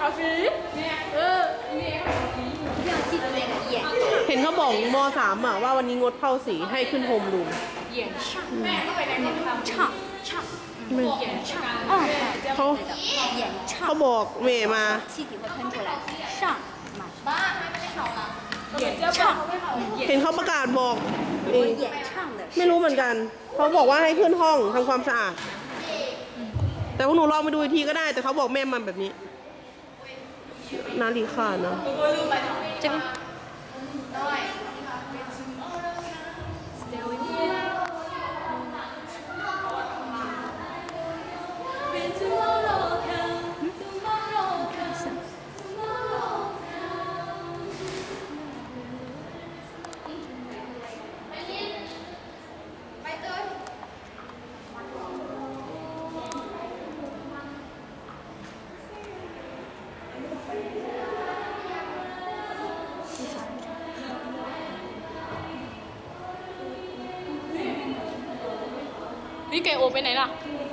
考试。 一定要记得那个演เห็นเขาบอกม.3อ่ะว่าวันนี้งดเข้าสีให้ขึ้นโฮมรูม演唱， 唱唱演唱， 嗯， เขา对的，演เขา唱， บอกเมย์มา气体会喷出来，上马演唱， เห็นเขาประกาศบอกเอ我ง演唱的ไม่是รู้เหมือนกัน เขาบอกว่าให้ขึ้นห้องทำความสะอาด แต่พวกหนูลองไปดูอีกทีก็ได้ แต่เขาบอกแม่มันแบบนี้ นาฬิกานะ这个。 你给我ไปไหนล่ะ